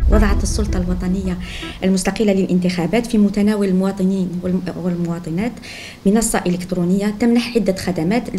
وضعت السلطة الوطنية المستقلة للانتخابات في متناول المواطنين والمواطنات منصة إلكترونية تمنح عدة خدمات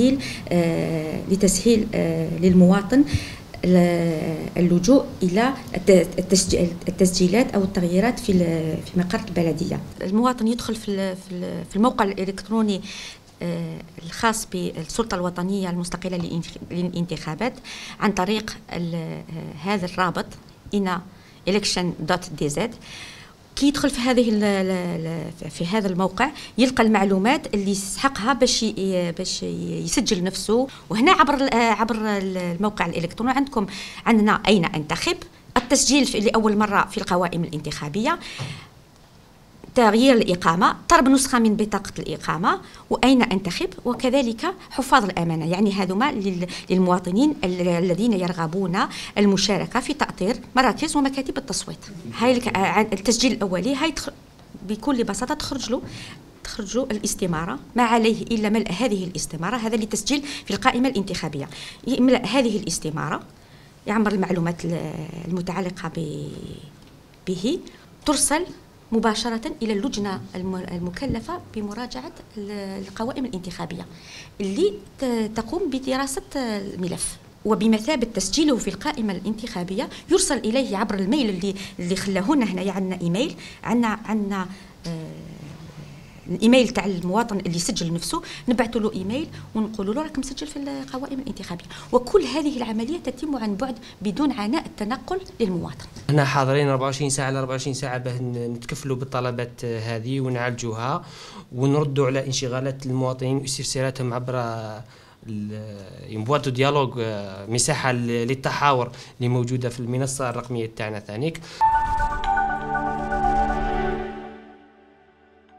لتسهيل للمواطن اللجوء إلى التسجيلات أو التغييرات في مقر البلدية. المواطن يدخل في الموقع الإلكتروني الخاص بالسلطة الوطنية المستقلة للانتخابات عن طريق هذا الرابط ina.election.dz. كي يدخل في هذا الموقع يلقى المعلومات اللي يستحقها باش يسجل نفسه. وهنا عبر الموقع الإلكتروني عندنا أين أنتخب، التسجيل لأول مرة في القوائم الانتخابية، تغيير الإقامة، طلب نسخة من بطاقة الإقامة، وأين أنتخب، وكذلك حفاظ الأمانة. يعني هذوما للمواطنين الذين يرغبون المشاركة في تأطير مراكز ومكاتب التصويت. هاي التسجيل الأولي، هاي بكل بساطة تخرج له الاستمارة، ما عليه إلا ملء هذه الاستمارة. هذا للتسجيل في القائمة الانتخابية. يملأ هذه الاستمارة، يعمر المعلومات المتعلقة به، ترسل مباشرة إلى اللجنة المكلفة بمراجعة القوائم الانتخابية اللي تقوم بدراسة الملف. وبمثابة تسجيله في القائمة الانتخابية يرسل إليه عبر الميل اللي خلاهونا هنا. عندنا إيميل، عندنا الايميل تاع المواطن اللي سجل نفسه، نبعث له ايميل ونقول له راك مسجل في القوائم الانتخابيه. وكل هذه العمليه تتم عن بعد بدون عناء التنقل للمواطن. احنا حاضرين 24 ساعه على 24 ساعه باه نتكفلوا بالطلبات هذه ونعالجوها ونردوا على انشغالات المواطنين واستفساراتهم عبر بواتو ديالوج، مساحه للتحاور اللي موجوده في المنصه الرقميه تاعنا ثانيك.